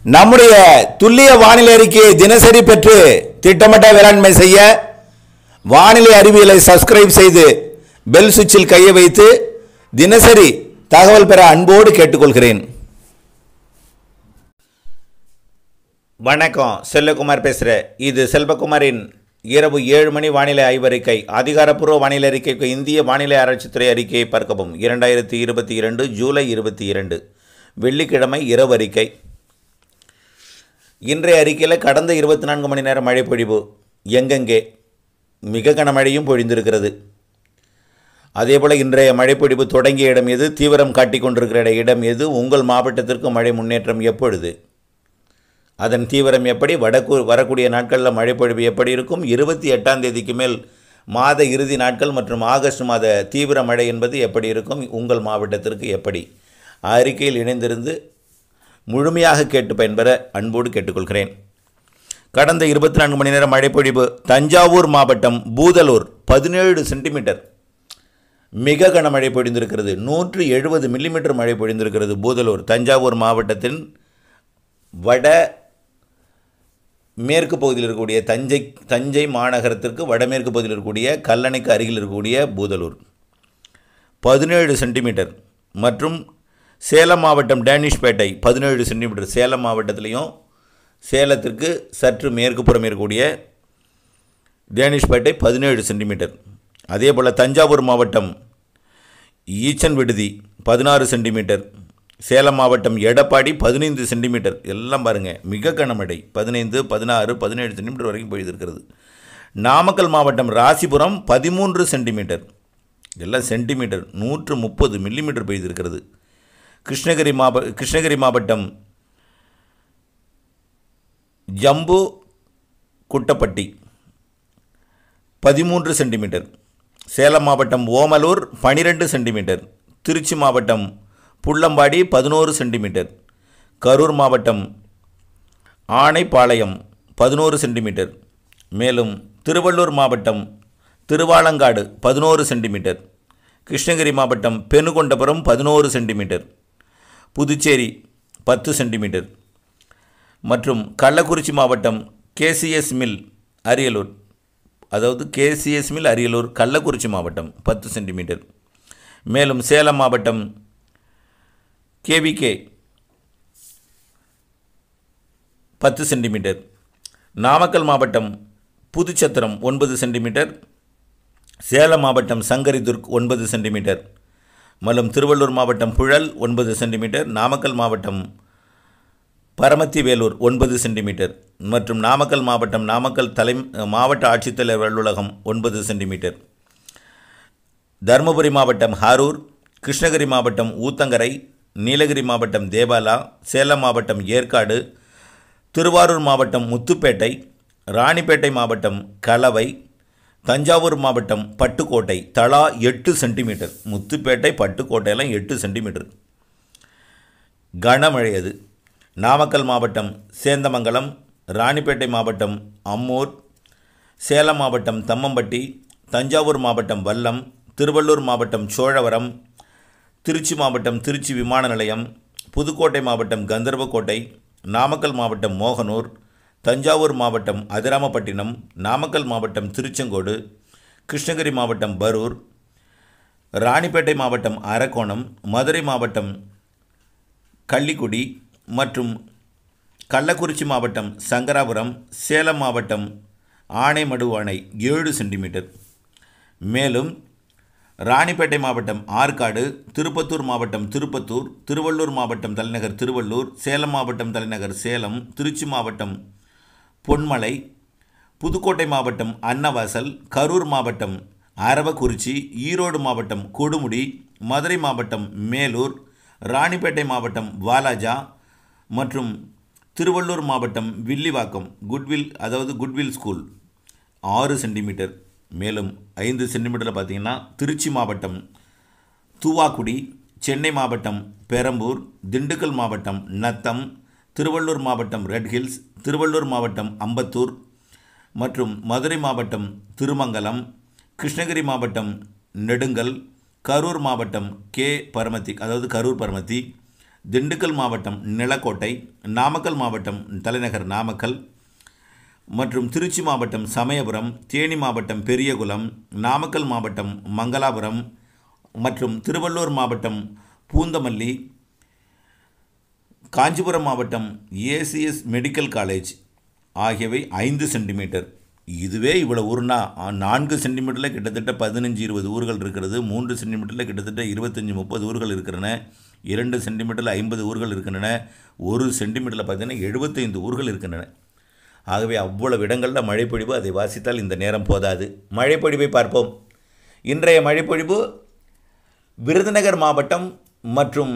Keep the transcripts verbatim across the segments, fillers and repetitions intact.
நம்முடைய துல்லிய வானிலை அறிக்கையை தினசரி பெற்று திட்டமிட்ட வேளாண்மை செய்ய வானிலை அறிவியலை சப்ஸ்கிரைப் செய்து பெல் சுவிட்சில் கையை வைத்து தினசரி தகவல் பெற அன்போடு கேட்டுக்கொள்கிறேன். வணக்கம், செல்வகுமார் பேசுகிறேன். இது செல்வகுமாரின் இரவு ஏழு மணி வானிலை ஆய்வறிக்கை. அதிகாரப்பூர்வ வானிலை அறிக்கைக்கு இந்திய வானிலை ஆராய்ச்சித்துறை அறிக்கையை பார்க்கவும். இரண்டாயிரத்தி இருபத்தி இரண்டு ஜூலை இருபத்தி இரண்டு வெள்ளிக்கிழமை இரவு அறிக்கை. இன்றைய அறிக்கையில் கடந்த இருபத்தி நான்கு மணி நேரம் மழை பொழிவு எங்கெங்கே மிக கனமழையும் பொழிந்திருக்கிறது. அதேபோல் இன்றைய மழைப்பொழிவு தொடங்கிய இடம் எது, தீவிரம் காட்டி கொண்டிருக்கிற இடம் எது, உங்கள் மாவட்டத்திற்கு மழை முன்னேற்றம் எப்பொழுது, அதன் தீவிரம் எப்படி, வடக்கு வரக்கூடிய நாட்களில் மழைப்பொழிவு எப்படி இருக்கும், இருபத்தி எட்டாம் தேதிக்கு மேல் மாத இறுதி நாட்கள் மற்றும் ஆகஸ்ட் மாத தீவிர மழை என்பது எப்படி இருக்கும், உங்கள் மாவட்டத்திற்கு எப்படி, அறிக்கையில் இணைந்திருந்து முழுமையாக கேட்டு பயன்பெற அன்போடு கேட்டுக்கொள்கிறேன். கடந்த இருபத்தி நான்கு மணி நேரம் மழைப்பொழிவு தஞ்சாவூர் மாவட்டம் பூதலூர் பதினேழு சென்டிமீட்டர் மிக கனமழை பொழிந்திருக்கிறது. நூற்று எழுபது மில்லிமீட்டர் மழை பொழிந்திருக்கிறது. பூதலூர் தஞ்சாவூர் மாவட்டத்தின் வட மேற்கு பகுதியில் இருக்கக்கூடிய தஞ்சை தஞ்சை மாநகரத்திற்கு வடமேற்கு பகுதியில் இருக்கக்கூடிய கல்லணைக்கு அருகில் இருக்கக்கூடிய பூதலூர் பதினேழு சென்டிமீட்டர் மற்றும் சேலம் மாவட்டம் டேனிஷ்பேட்டை பதினேழு சென்டிமீட்டர். சேலம் மாவட்டத்திலையும் சேலத்திற்கு சற்று மேற்கு புறம் இருக்கக்கூடிய டேனிஷ்பேட்டை பதினேழு சென்டிமீட்டர். அதே போல் தஞ்சாவூர் மாவட்டம் ஈச்சன் விடுதி பதினாறு சென்டிமீட்டர். சேலம் மாவட்டம் எடப்பாடி பதினைந்து சென்டிமீட்டர். எல்லாம் பாருங்கள், மிக கனமழை. பதினைந்து பதினாறு பதினேழு சென்டிமீட்டர் வரைக்கும் பொழிந்திருக்கிறது. நாமக்கல் மாவட்டம் ராசிபுரம் பதிமூன்று சென்டிமீட்டர். எல்லாம் சென்டிமீட்டர். நூற்று முப்பது மில்லிமீட்டர் பெய்திருக்கிறது. கிருஷ்ணகிரி மாவ கிருஷ்ணகிரி மாவட்டம் ஜம்பு குட்டப்பட்டி பதிமூன்று சென்டிமீட்டர். சேலம் மாவட்டம் ஓமலூர் பனிரெண்டு சென்டிமீட்டர். திருச்சி மாவட்டம் புள்ளம்பாடி பதினோரு சென்டிமீட்டர். கரூர் மாவட்டம் ஆனைப்பாளையம் பதினோரு சென்டிமீட்டர். மேலும் திருவள்ளூர் மாவட்டம் திருவாலங்காடு பதினோரு சென்டிமீட்டர். கிருஷ்ணகிரி மாவட்டம் பெனுகொண்டபுரம் பதினோரு சென்டிமீட்டர். புதுச்சேரி பத்து சென்டிமீட்டர். மற்றும் கள்ளக்குறிச்சி மாவட்டம் கேசிஎஸ் மில் அரியலூர், அதாவது கேசிஎஸ் மில் அரியலூர் கள்ளக்குறிச்சி மாவட்டம் பத்து சென்டிமீட்டர். மேலும் சேலம் மாவட்டம் கேவிகே பத்து சென்டிமீட்டர். நாமக்கல் மாவட்டம் புதுச்சத்திரம் ஒன்பது சென்டிமீட்டர். சேலம் மாவட்டம் சங்கரிதுர்க் ஒன்பது சென்டிமீட்டர். மேலும் திருவள்ளூர் மாவட்டம் புழல் ஒன்பது சென்டிமீட்டர். நாமக்கல் மாவட்டம் பரமத்தி வேலூர் ஒன்பது சென்டிமீட்டர். மற்றும் நாமக்கல் மாவட்டம் நாமக்கல் தலை மாவட்ட ஆட்சித்தலைவர் அலுவலகம் ஒன்பது சென்டிமீட்டர். தருமபுரி மாவட்டம் ஹாரூர், கிருஷ்ணகிரி மாவட்டம் ஊத்தங்கரை, நீலகிரி மாவட்டம் தேபாலா, சேலம் மாவட்டம் ஏற்காடு, திருவாரூர் மாவட்டம் முத்துப்பேட்டை, ராணிப்பேட்டை மாவட்டம் கலவை, தஞ்சாவூர் மாவட்டம் பட்டுக்கோட்டை தலா எட்டு சென்டிமீட்டர். முத்துப்பேட்டை பட்டுக்கோட்டையெல்லாம் எட்டு சென்டிமீட்டர் கனமழை அது. நாமக்கல் மாவட்டம் சேந்தமங்கலம், ராணிப்பேட்டை மாவட்டம் அம்மூர், சேலம் மாவட்டம் தம்மம்பட்டி, தஞ்சாவூர் மாவட்டம் வல்லம், திருவள்ளூர் மாவட்டம் சோழவரம், திருச்சி மாவட்டம் திருச்சி விமான நிலையம், புதுக்கோட்டை மாவட்டம் கந்தர்வக்கோட்டை, நாமக்கல் மாவட்டம் மோகனூர், தஞ்சாவூர் மாவட்டம் அதிராமப்பட்டினம், நாமக்கல் மாவட்டம் திருச்செங்கோடு, கிருஷ்ணகிரி மாவட்டம் பரூர், ராணிப்பேட்டை மாவட்டம் அரக்கோணம், மதுரை மாவட்டம் கள்ளிக்குடி மற்றும் கள்ளக்குறிச்சி மாவட்டம் சங்கராபுரம், சேலம் மாவட்டம் ஆனைமடுவானை ஏழு சென்டிமீட்டர். மேலும் ராணிப்பேட்டை மாவட்டம் ஆற்காடு, திருப்பத்தூர் மாவட்டம் திருப்பத்தூர், திருவள்ளூர் மாவட்டம் தலைநகர் திருவள்ளூர், சேலம் மாவட்டம் தலைநகர் சேலம், திருச்சி மாவட்டம் பொன்மலை, புதுக்கோட்டை மாவட்டம் அன்னவாசல், கரூர் மாவட்டம் அரவக்குறிச்சி, ஈரோடு மாவட்டம் கொடுமுடி, மதுரை மாவட்டம் மேலூர், ராணிப்பேட்டை மாவட்டம் வாலாஜா மற்றும் திருவள்ளூர் மாவட்டம் வில்லிவாக்கம் குட்வில், அதாவது குட்வில் ஸ்கூல் ஆறு சென்டிமீட்டர். மேலும் ஐந்து சென்டிமீட்டரில் பார்த்திங்கன்னா திருச்சி மாவட்டம் தூவாக்குடி, சென்னை மாவட்டம் பெரம்பூர், திண்டுக்கல் மாவட்டம் நத்தம், திருவள்ளூர் மாவட்டம் ரெட் ஹில்ஸ், திருவள்ளூர் மாவட்டம் அம்பத்தூர் மற்றும் மதுரை மாவட்டம் திருமங்கலம், கிருஷ்ணகிரி மாவட்டம் நெடுங்கல், கரூர் மாவட்டம் கே பரமத்தி, அதாவது கரூர் பரமத்தி, திண்டுக்கல் மாவட்டம் நிலக்கோட்டை, நாமக்கல் மாவட்டம் தலைநகர் நாமக்கல் மற்றும் திருச்சி மாவட்டம் சமயபுரம், தேனி மாவட்டம் பெரியகுளம், நாமக்கல் மாவட்டம் மங்களாபுரம் மற்றும் திருவள்ளூர் மாவட்டம் பூந்தமல்லி, காஞ்சிபுரம் மாவட்டம் ஏசிஎஸ் மெடிக்கல் காலேஜ் ஆகியவை ஐந்து சென்டிமீட்டர். இதுவே இவ்வளோ ஊர்னா நான்கு சென்டிமீட்டரில் கிட்டத்தட்ட பதினஞ்சு இருபது ஊர்கள் இருக்கிறது. மூன்று சென்டிமீட்டரில் கிட்டத்தட்ட இருபத்தஞ்சி முப்பது ஊர்கள் இருக்கின்றன. இரண்டு சென்டிமீட்டரில் ஐம்பது ஊர்கள் இருக்கின்றன. ஒரு சென்டிமீட்டரில் பார்த்தீங்கன்னா எழுபத்தைந்து ஊர்கள் இருக்கின்றன. ஆகவே அவ்வளவு இடங்களில் மழைப்பொழிவு. அதை வாசித்தால் இந்த நேரம் போதாது. மழைப்பொழிவை பார்ப்போம். இன்றைய மழைப்பொழிவு விருதுநகர் மாவட்டம் மற்றும்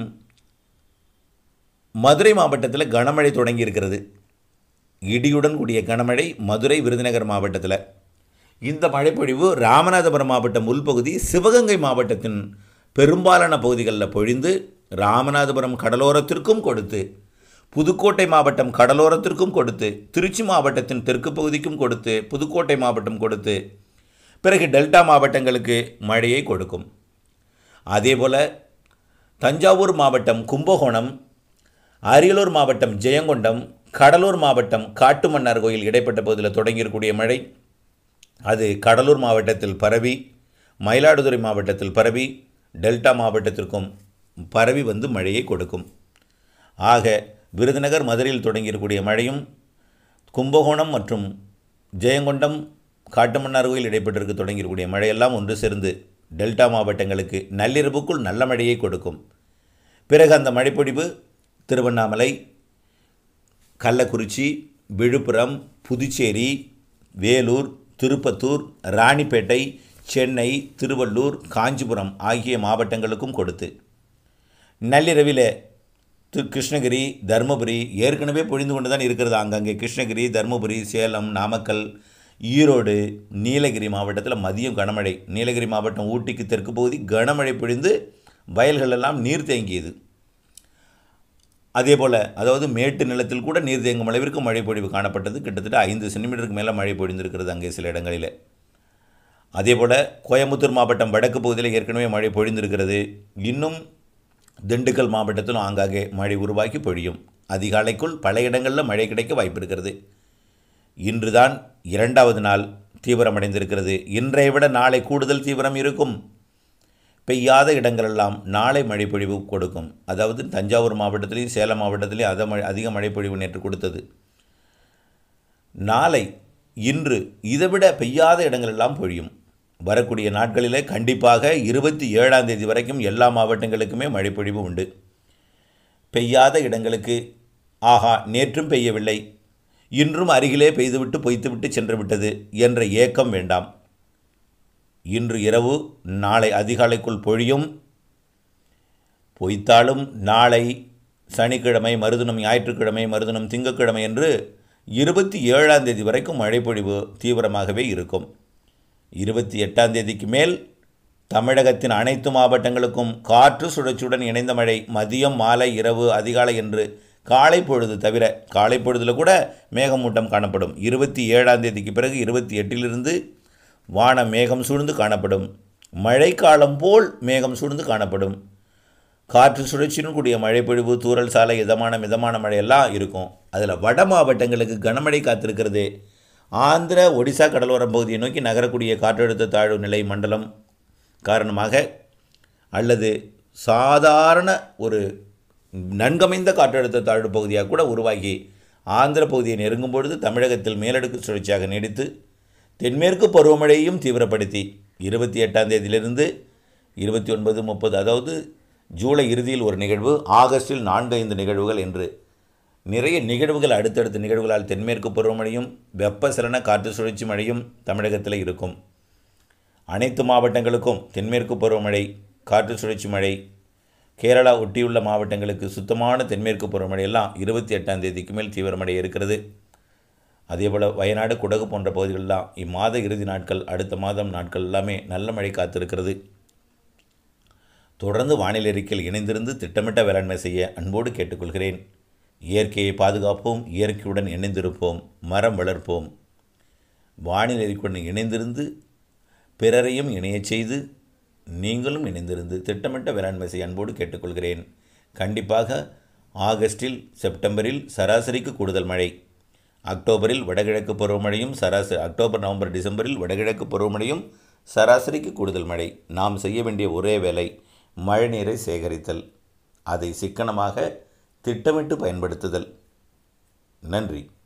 மதுரை மாவட்டத்தில் கனமழை தொடங்கி இருக்கிறது. இடியுடன் கூடிய கனமழை மதுரை, விருதுநகர் மாவட்டத்தில். இந்த மழைப்பொழிவு ராமநாதபுரம் மாவட்டம் உள்பகுதி, சிவகங்கை மாவட்டத்தின் பெரும்பாலான பகுதிகளில் பொழிந்து ராமநாதபுரம் கடலோரத்திற்கும் கொடுத்து, புதுக்கோட்டை மாவட்டம் கடலோரத்திற்கும் கொடுத்து, திருச்சி மாவட்டத்தின் தெற்கு பகுதிக்கும் கொடுத்து, புதுக்கோட்டை மாவட்டம் கொடுத்து, பிறகு டெல்டா மாவட்டங்களுக்கு மழையை கொடுக்கும். அதேபோல் தஞ்சாவூர் மாவட்டம் கும்பகோணம், அரியலூர் மாவட்டம் ஜெயங்கொண்டம், கடலூர் மாவட்டம் காட்டுமன்னார் கோயில் இடைப்பட்ட பகுதியில் தொடங்கியிருக்கக்கூடிய மழை அது கடலூர் மாவட்டத்தில் பரவி, மயிலாடுதுறை மாவட்டத்தில் பரவி, டெல்டா மாவட்டத்திற்கும் பரவி வந்து மழையை கொடுக்கும். ஆக விருதுநகர், மதுரையில் தொடங்கியிருக்கக்கூடிய மழையும் கும்பகோணம் மற்றும் ஜெயங்கொண்டம், காட்டுமன்னார் கோயில் இடைப்பட்டிருக்கு தொடங்கியிருக்கக்கூடிய மழையெல்லாம் ஒன்று சேர்ந்து டெல்டா மாவட்டங்களுக்கு நள்ளிரவுக்குள் நல்ல மழையை கொடுக்கும். பிறகு அந்த மழைப்பொழிவு திருவண்ணாமலை, கள்ளக்குறிச்சி, விழுப்புரம், புதுச்சேரி, வேலூர், திருப்பத்தூர், ராணிப்பேட்டை, சென்னை, திருவள்ளூர், காஞ்சிபுரம் ஆகிய மாவட்டங்களுக்கும் கொடுத்து, நள்ளிரவில் கிருஷ்ணகிரி, தருமபுரி ஏற்கனவே பொழிந்து கொண்டு தான் இருக்கிறது. அங்கங்கே கிருஷ்ணகிரி, தருமபுரி, சேலம், நாமக்கல், ஈரோடு, நீலகிரி மாவட்டத்தில் மதியம் கனமழை. நீலகிரி மாவட்டம் ஊட்டிக்கு தெற்கு பகுதி கனமழை பொழிந்து வயல்களெல்லாம் நீர் தேங்கியது. அதே போல் அதாவது மேட்டு நிலத்தில் கூட நீர் தேங்கும் அளவிற்கு மழை பொழிவு காணப்பட்டது. கிட்டத்தட்ட ஐந்து சென்டிமீட்டருக்கு மேலே மழை பொழிந்திருக்கிறது அங்கே சில இடங்களில். அதே போல் கோயம்புத்தூர் மாவட்டம் வடக்கு பகுதியில் ஏற்கனவே மழை பொழிந்திருக்கிறது. இன்னும் திண்டுக்கல் மாவட்டத்திலும் ஆங்காங்கே மழை உருவாக்கி பொழியும். அதிகாலைக்குள் பல இடங்களில் மழை கிடைக்க வாய்ப்பு இருக்கிறது. இன்றுதான் இரண்டாவது நாள் தீவிரமடைந்திருக்கிறது. இன்றைய விட நாளை கூடுதல் தீவிரம் இருக்கும். பெய்யாத இடங்களெல்லாம் நாளை மழைப்பொழிவு கொடுக்கும். அதாவது தஞ்சாவூர் மாவட்டத்திலையும் சேலம் மாவட்டத்திலையும் அத மழை அதிக மழைப்பொழிவு நேற்று கொடுத்தது. நாளை இன்று இதைவிட பெய்யாத இடங்களெல்லாம் பொழியும். வரக்கூடிய நாட்களில் கண்டிப்பாக இருபத்தி ஏழாம் தேதி வரைக்கும் எல்லா மாவட்டங்களுக்குமே மழைப்பொழிவு உண்டு. பெய்யாத இடங்களுக்கு ஆஹா நேற்றும் பெய்யவில்லை, இன்றும் அருகிலே பெய்துவிட்டு பொய்த்துவிட்டு சென்று விட்டது என்ற ஏக்கம் வேண்டாம். இன்று இரவு நாளை அதிகாலைக்குள் பொழியும். பொய்த்தாலும் நாளை சனிக்கிழமை, மறுதினம் ஞாயிற்றுக்கிழமை, மறுதினம் திங்கட்கிழமை என்று இருபத்தி ஏழாம் தேதி வரைக்கும் மழைப்பொழிவு தீவிரமாகவே இருக்கும். இருபத்தி எட்டாம் தேதிக்கு மேல் தமிழகத்தின் அனைத்து மாவட்டங்களுக்கும் காற்று சுழற்சியுடன் இணைந்த மழை மதியம், மாலை, இரவு, அதிகாலை என்று காலை பொழுது தவிர காலை பொழுதில் கூட மேகமூட்டம் காணப்படும். இருபத்தி ஏழாம் தேதிக்கு பிறகு இருபத்தி எட்டிலிருந்து வானம் மேகம் சூழ்ந்து காணப்படும். மழைக்காலம் போல் மேகம் சூழ்ந்து காணப்படும். காற்று சுழற்சியுடன் கூடிய மழைப்பொழிவு, தூறல் சாலை, இதமான மிதமான மழையெல்லாம் இருக்கும். அதில் வட மாவட்டங்களுக்கு கனமழை காத்திருக்கிறது. ஆந்திர, ஒடிசா கடலோரம் பகுதியை நோக்கி நகரக்கூடிய காற்றழுத்த தாழ்வு நிலை மண்டலம் காரணமாக அல்லது சாதாரண ஒரு நன்கமைந்த காற்றழுத்த தாழ்வு பகுதியாக கூட உருவாகி ஆந்திர பகுதியை நெருங்கும் பொழுது தமிழகத்தில் மேலடுக்கு சுழற்சியாக நீடித்து தென்மேற்கு பருவமழையையும் தீவிரப்படுத்தி இருபத்தி எட்டாம் தேதியிலிருந்து இருபத்தி ஒன்பது முப்பது அதாவது ஜூலை இறுதியில் ஒரு நிகழ்வு, ஆகஸ்டில் நான்கு ஐந்து நிகழ்வுகள் என்று நிறைய நிகழ்வுகள் அடுத்தடுத்த நிகழ்வுகளால் தென்மேற்கு பருவமழையும் வெப்பசலன காற்று சுழற்சி மழையும் தமிழகத்தில் இருக்கும். அனைத்து மாவட்டங்களுக்கும் தென்மேற்கு பருவமழை, காற்று சுழற்சி மழை, கேரளா ஒட்டியுள்ள மாவட்டங்களுக்கு சுத்தமான தென்மேற்கு பருவமழையெல்லாம் இருபத்தி எட்டாம் தேதிக்கு மேல் தீவிரமடை இருக்கிறது. அதேபோல் வயநாடு, குடகு போன்ற பகுதிகளெல்லாம் இம்மாத இறுதி நாட்கள், அடுத்த மாதம் நாட்கள் எல்லாமே நல்ல மழை காத்திருக்கிறது. தொடர்ந்து வானிலை அறிக்கையில் இணைந்திருந்து திட்டமிட்ட வேளாண்மை செய்ய அன்போடு கேட்டுக்கொள்கிறேன். இயற்கையை பாதுகாப்போம், இயற்கையுடன் இணைந்திருப்போம், மரம் வளர்ப்போம். வானிலை அறிக்கையுடன் இணைந்திருந்து பிறரையும் இணையச் செய்து நீங்களும் இணைந்திருந்து திட்டமிட்ட வேளாண்மை செய்ய அன்போடு கேட்டுக்கொள்கிறேன். கண்டிப்பாக ஆகஸ்டில் செப்டம்பரில் சராசரிக்கு கூடுதல் மழை, அக்டோபரில் வடகிழக்கு பருவமழையும் சராசரி அக்டோபர் நவம்பர் டிசம்பரில் வடகிழக்கு பருவமழையும் சராசரிக்கு கூடுதல் மழை. நாம் செய்ய வேண்டிய ஒரே வேலை மழைநீரை சேகரித்தல், அதை சிக்கனமாக திட்டமிட்டு பயன்படுத்துதல். நன்றி.